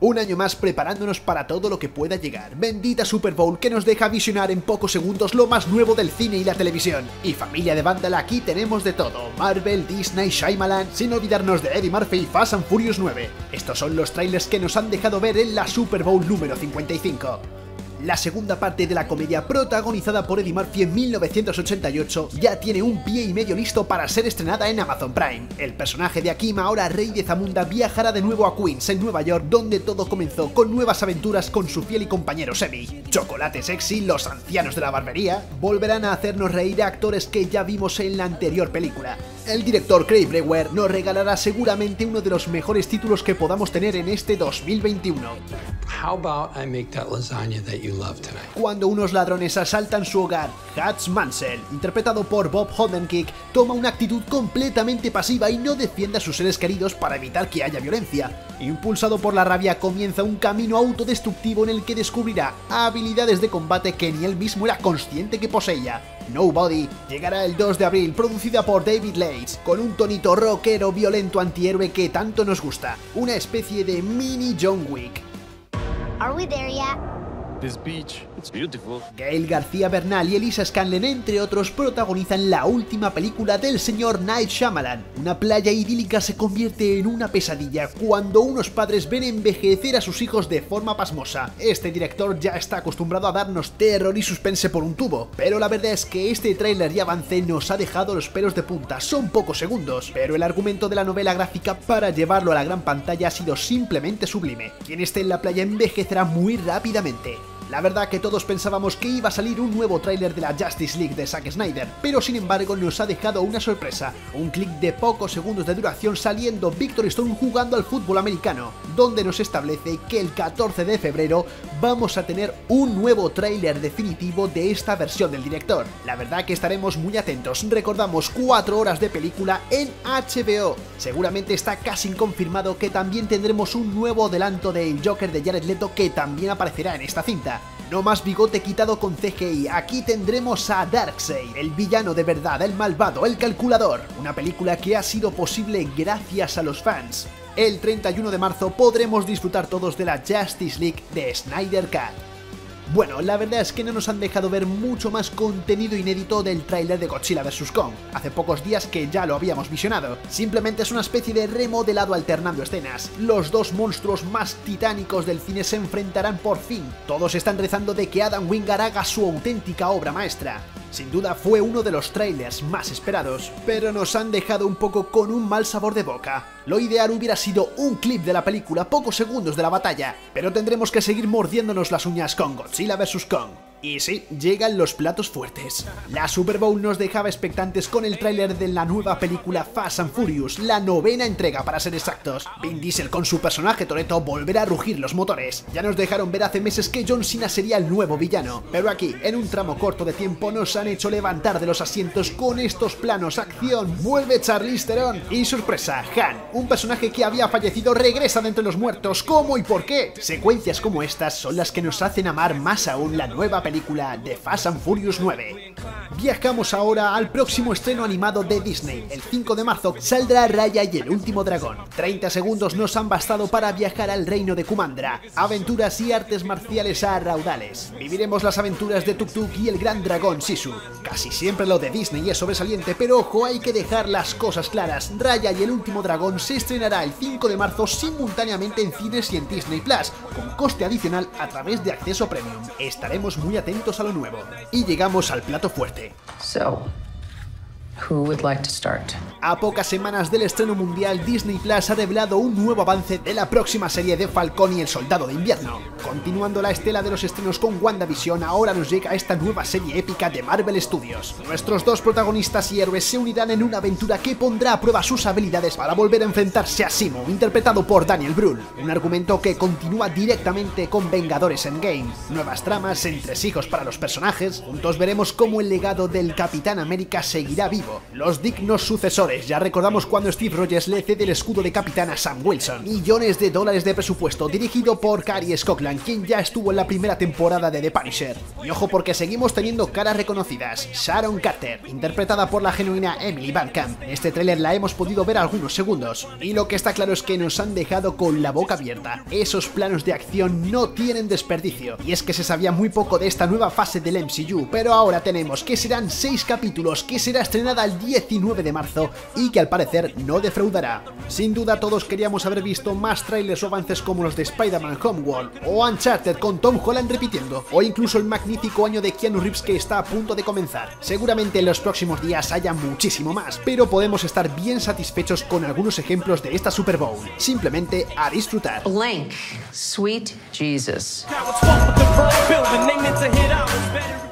Un año más preparándonos para todo lo que pueda llegar. Bendita Super Bowl que nos deja visionar en pocos segundos lo más nuevo del cine y la televisión. Y familia de Vandal, aquí tenemos de todo. Marvel, Disney, Shyamalan, sin olvidarnos de Eddie Murphy y Fast and Furious 9. Estos son los trailers que nos han dejado ver en la Super Bowl número 55. La segunda parte de la comedia, protagonizada por Eddie Murphy en 1988, ya tiene un pie y medio listo para ser estrenada en Amazon Prime. El personaje de Akeem, ahora rey de Zamunda, viajará de nuevo a Queens, en Nueva York, donde todo comenzó con nuevas aventuras con su fiel y compañero Semi. Chocolate Sexy, los ancianos de la barbería, volverán a hacernos reír a actores que ya vimos en la anterior película. El director Craig Brewer nos regalará seguramente uno de los mejores títulos que podamos tener en este 2021. How about I make that lasagna that you love tonight? Cuando unos ladrones asaltan su hogar, Hutch Mansell, interpretado por Bob Odenkirk, toma una actitud completamente pasiva y no defiende a sus seres queridos para evitar que haya violencia. Impulsado por la rabia, comienza un camino autodestructivo en el que descubrirá habilidades de combate que ni él mismo era consciente que poseía. Nobody llegará el 2 de abril, producida por David Leitch, con un tonito rockero violento antihéroe que tanto nos gusta, una especie de mini John Wick. Are we there yet? This beach, it's beautiful. Gael García Bernal y Elisa Scanlen, entre otros, protagonizan la última película del señor Night Shyamalan. Una playa idílica se convierte en una pesadilla cuando unos padres ven envejecer a sus hijos de forma pasmosa. Este director ya está acostumbrado a darnos terror y suspense por un tubo, pero la verdad es que este tráiler y avance nos ha dejado los pelos de punta. Son pocos segundos, pero el argumento de la novela gráfica para llevarlo a la gran pantalla ha sido simplemente sublime. Quien esté en la playa envejecerá muy rápidamente. La verdad que todos pensábamos que iba a salir un nuevo tráiler de la Justice League de Zack Snyder, pero sin embargo nos ha dejado una sorpresa, un clip de pocos segundos de duración saliendo Victor Stone jugando al fútbol americano, donde nos establece que el 14 de febrero vamos a tener un nuevo tráiler definitivo de esta versión del director. La verdad que estaremos muy atentos, recordamos 4 horas de película en HBO. Seguramente está casi confirmado que también tendremos un nuevo adelanto del Joker de Jared Leto que también aparecerá en esta cinta. No más bigote quitado con CGI, aquí tendremos a Darkseid, el villano de verdad, el malvado, el calculador, una película que ha sido posible gracias a los fans. El 31 de marzo podremos disfrutar todos de la Justice League de Snyder Cut. Bueno, la verdad es que no nos han dejado ver mucho más contenido inédito del tráiler de Godzilla vs. Kong. Hace pocos días que ya lo habíamos visionado. Simplemente es una especie de remodelado alternando escenas. Los dos monstruos más titánicos del cine se enfrentarán por fin. Todos están rezando de que Adam Wingard haga su auténtica obra maestra. Sin duda fue uno de los trailers más esperados, pero nos han dejado un poco con un mal sabor de boca. Lo ideal hubiera sido un clip de la película, pocos segundos de la batalla, pero tendremos que seguir mordiéndonos las uñas con Godzilla vs. Kong. Y sí, llegan los platos fuertes. La Super Bowl nos dejaba expectantes con el tráiler de la nueva película Fast and Furious, la 9ª entrega para ser exactos. Vin Diesel con su personaje Toretto volverá a rugir los motores. Ya nos dejaron ver hace meses que John Cena sería el nuevo villano, pero aquí, en un tramo corto de tiempo, nos han hecho levantar de los asientos con estos planos, acción, vuelve Charlize Theron y sorpresa, Han, un personaje que había fallecido regresa de entre los muertos. ¿Cómo y por qué? Secuencias como estas son las que nos hacen amar más aún la nueva película de Fast and Furious 9. Viajamos ahora al próximo estreno animado de Disney. El 5 de marzo saldrá Raya y el último dragón. 30 segundos nos han bastado para viajar al reino de Kumandra. Aventuras y artes marciales a raudales. Viviremos las aventuras de Tuk Tuk y el gran dragón Sisu. Casi siempre lo de Disney es sobresaliente, pero ojo, hay que dejar las cosas claras. Raya y el último dragón se estrenará el 5 de marzo simultáneamente en cines y en Disney Plus, con coste adicional a través de acceso premium. Estaremos muy atentos a lo nuevo. Y llegamos al plato fuerte. So, who would like to start? A pocas semanas del estreno mundial, Disney Plus ha revelado un nuevo avance de la próxima serie de Falcon y el Soldado de Invierno. Continuando la estela de los estrenos con WandaVision, ahora nos llega esta nueva serie épica de Marvel Studios. Nuestros dos protagonistas y héroes se unirán en una aventura que pondrá a prueba sus habilidades para volver a enfrentarse a Zemo, interpretado por Daniel Brühl. Un argumento que continúa directamente con Vengadores Endgame. Nuevas tramas, entresijos para los personajes. Juntos veremos cómo el legado del Capitán América seguirá vivo. nuevo. Los dignos sucesores, ya recordamos cuando Steve Rogers le cede el escudo de capitán a Sam Wilson. Millones de dólares de presupuesto, dirigido por Cary Scotland, quien ya estuvo en la primera temporada de The Punisher. Y ojo porque seguimos teniendo caras reconocidas. Sharon Carter, interpretada por la genuina Emily Van Camp. En este tráiler la hemos podido ver algunos segundos, y lo que está claro es que nos han dejado con la boca abierta. Esos planos de acción no tienen desperdicio, y es que se sabía muy poco de esta nueva fase del MCU, pero ahora tenemos que serán 6 capítulos, que será estrenada el 19 de marzo y que al parecer no defraudará. Sin duda todos queríamos haber visto más trailers o avances como los de Spider-Man Homeworld o Uncharted con Tom Holland repitiendo, o incluso el magnífico año de Keanu Reeves que está a punto de comenzar. Seguramente en los próximos días haya muchísimo más, pero podemos estar bien satisfechos con algunos ejemplos de esta Super Bowl. Simplemente a disfrutar. Blank, sweet Jesus. Cowards fought with the wrong building, they meant to hit out.